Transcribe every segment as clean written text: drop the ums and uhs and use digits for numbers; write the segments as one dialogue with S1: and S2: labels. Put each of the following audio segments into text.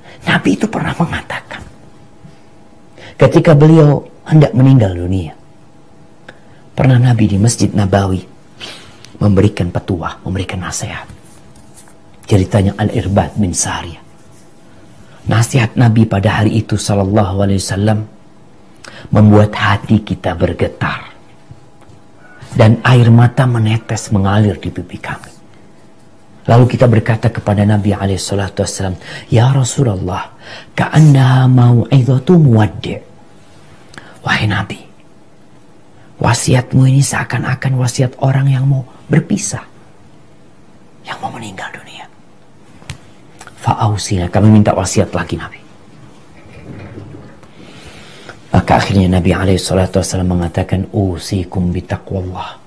S1: Nabi itu pernah mengatakan, ketika beliau hendak meninggal dunia, pernah Nabi di Masjid Nabawi memberikan petuah, memberikan nasihat. Ceritanya Al-Irbad bin Sariyah. Nasihat Nabi pada hari itu sallallahu alaihi wasallam membuat hati kita bergetar dan air mata menetes mengalir di pipi kami. Lalu kita berkata kepada Nabi alaihi salatu wasallam, "Ya Rasulullah, ka'annaha mau'izatu muwaddi'." Wahai Nabi, wasiatmu ini seakan-akan wasiat orang yang mau berpisah, yang mau meninggal dunia. Fa'ausina, kami minta wasiat lagi Nabi. Maka akhirnya Nabi alaihi salatu wasallam mengatakan, "Usikum bitaqwallah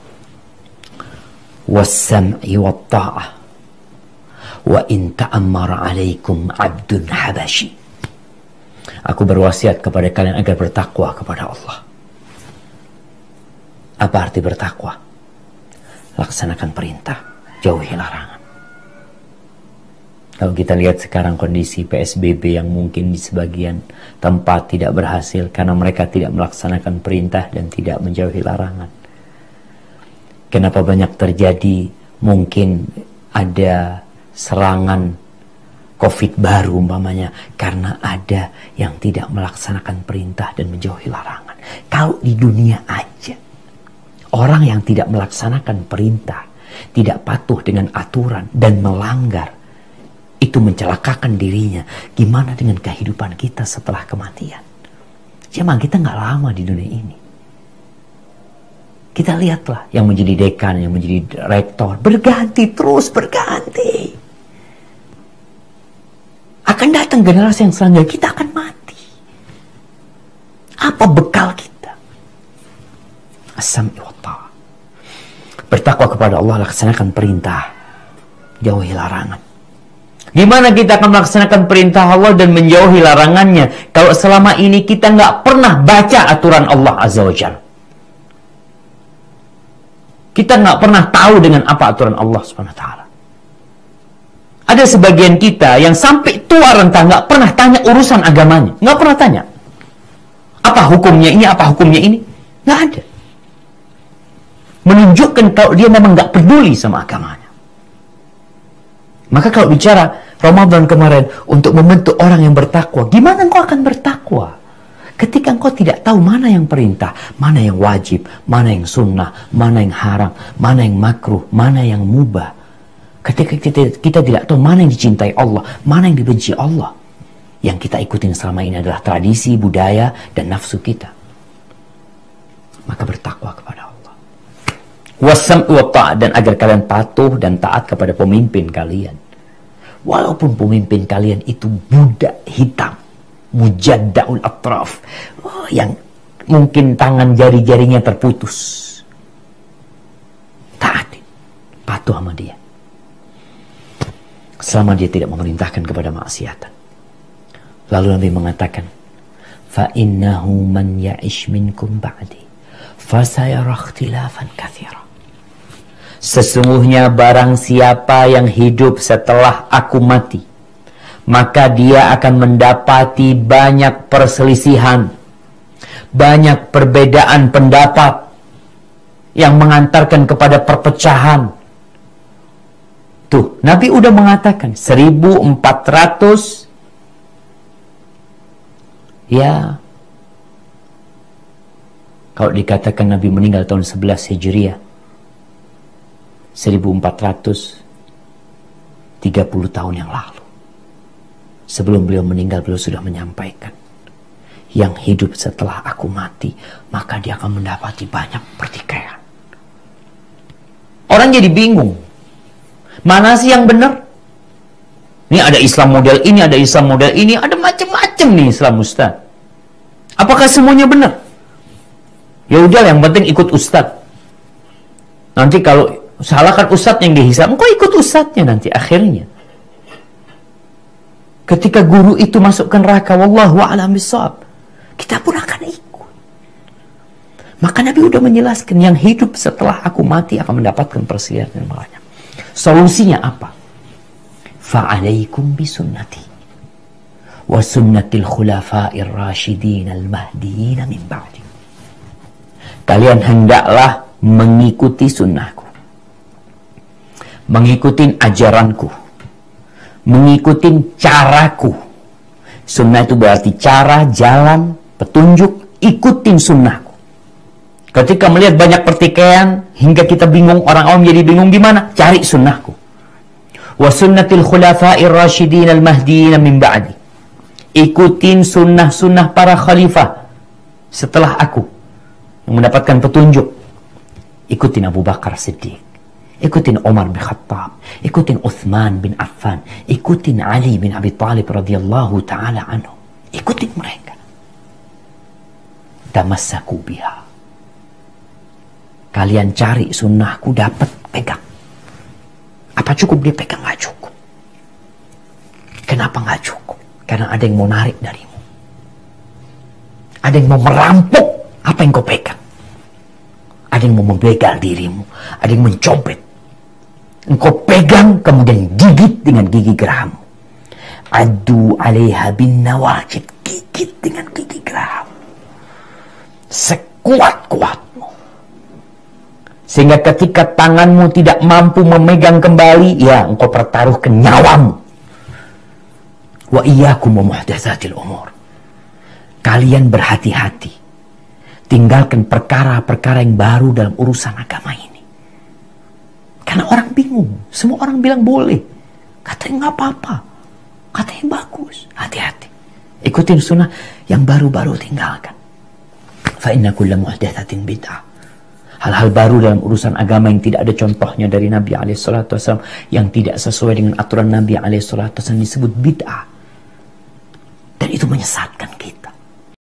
S1: was-sam'i wat-ta'ah wa in ta'ammara 'alaikum 'abdun habashi." Aku berwasiat kepada kalian agar bertakwa kepada Allah. Apa arti bertakwa? Laksanakan perintah, jauhi larangan. Kalau kita lihat sekarang kondisi PSBB yang mungkin di sebagian tempat tidak berhasil karena mereka tidak melaksanakan perintah dan tidak menjauhi larangan. Kenapa banyak terjadi? Mungkin ada serangan COVID baru umpamanya karena ada yang tidak melaksanakan perintah dan menjauhi larangan. Kalau di dunia aja orang yang tidak melaksanakan perintah, tidak patuh dengan aturan dan melanggar, itu mencelakakan dirinya. Gimana dengan kehidupan kita setelah kematian? Memang kita nggak lama di dunia ini. Kita lihatlah yang menjadi dekan, yang menjadi rektor, berganti, terus berganti. Akan datang generasi yang selanjutnya, kita akan mati. Apa bekal kita? As-sam'i wat-ta'ah. Bertakwa kepada Allah, laksanakan perintah, jauhi larangan. Gimana kita akan melaksanakan perintah Allah dan menjauhi larangannya kalau selama ini kita nggak pernah baca aturan Allah Azza wa Jalla? Kita nggak pernah tahu dengan apa aturan Allah Subhanahu wa Ta'ala. Ada sebagian kita yang sampai tua renta nggak pernah tanya urusan agamanya, nggak pernah tanya apa hukumnya ini, apa hukumnya ini, nggak ada. Menunjukkan kalau dia memang nggak peduli sama agamanya. Maka kalau bicara Ramadan kemarin untuk membentuk orang yang bertakwa, gimana engkau akan bertakwa ketika engkau tidak tahu mana yang perintah, mana yang wajib, mana yang sunnah, mana yang haram, mana yang makruh, mana yang mubah. Ketika kita tidak tahu mana yang dicintai Allah, mana yang dibenci Allah, yang kita ikutin selama ini adalah tradisi, budaya, dan nafsu kita. Maka bertakwa kepada Allah. Wasam wa ta'at, dan agar kalian patuh dan taat kepada pemimpin kalian. Walaupun pemimpin kalian itu budak hitam, mujadda'ul atraf, yang mungkin tangan jari-jarinya terputus. Taat, patuh sama dia. Selama dia tidak memerintahkan kepada maksiatan. Lalu Nabi mengatakan, فَإِنَّهُ مَنْ يَعِشْ مِنْكُمْ بَعْدِي فَسَيَرَى اخْتِلَافًا كَثِيرًا. Sesungguhnya barang siapa yang hidup setelah aku mati, maka dia akan mendapati banyak perselisihan, banyak perbedaan pendapat yang mengantarkan kepada perpecahan. Tuh, Nabi udah mengatakan 1400 ya, kalau dikatakan Nabi meninggal tahun 11 Hijriah, 1430 tahun yang lalu. Sebelum beliau meninggal, beliau sudah menyampaikan, yang hidup setelah aku mati, maka dia akan mendapati banyak pertikaian. Orang jadi bingung, mana sih yang benar? Ini ada Islam model ini, ada Islam model ini, ada macam-macam nih Islam Ustaz. Apakah semuanya benar? Ya udah, yang penting ikut Ustaz. Nanti kalau salahkan Ustaz yang dihisab, engkau ikut Ustaznya nanti akhirnya. Ketika guru itu masukkan neraka, wallahu a'lam bishawab, kita pun akan ikut. Maka Nabi udah menjelaskan, yang hidup setelah aku mati akan mendapatkan perselisihan yang banyak. Solusinya apa? Fa'alaikum bisunnati. wa sunnatil khulafa'ir rasyidin al-mahdiyyin min ba'di. Kalian hendaklah mengikuti sunnahku, mengikuti ajaranku, mengikuti caraku. Sunnah itu berarti cara, jalan, petunjuk. Ikutin sunnahku. Ketika melihat banyak pertikaian hingga kita bingung, orang awam jadi bingung gimana? Cari sunnahku. Wa sunnatil khulafa'ir rasyidin al-mahdiyyin min ba'di. Ikutin sunnah-sunnah para khalifah setelah aku yang mendapatkan petunjuk. Ikutin Abu Bakar Siddiq, ikutin Umar bin Khattab, ikutin Uthman bin Affan, ikutin Ali bin Abi Talib radhiyallahu ta'ala anhu. Ikutin mereka. Tamassaku biha. Kalian cari sunnahku, dapat, pegang. Apa cukup dia pegang? Nggak cukup. Kenapa nggak cukup? Karena ada yang mau narik darimu. Ada yang mau merampok apa yang kau pegang. Ada yang mau membegal dirimu. Ada yang mencopet. Engkau pegang, kemudian gigit dengan gigi gerahammu. Addu alaiha bin nawajid. Gigit dengan gigi gerahammu. Sekuat-kuatmu. Sehingga ketika tanganmu tidak mampu memegang kembali, ya engkau pertaruhkan nyawamu. Wa iyyakum wa muhdatsatil umur. Kalian berhati-hati. Tinggalkan perkara-perkara yang baru dalam urusan agama ini. Karena orang bingung. Semua orang bilang boleh. Katanya nggak apa-apa. Katanya bagus. Hati-hati. Ikutin sunnah. Yang baru-baru tinggalkan. Fa inna kulla muhdatsatin bid'ah. Hal-hal baru dalam urusan agama yang tidak ada contohnya dari Nabi SAW, yang tidak sesuai dengan aturan Nabi SAW disebut bid'ah. Dan itu menyesatkan kita.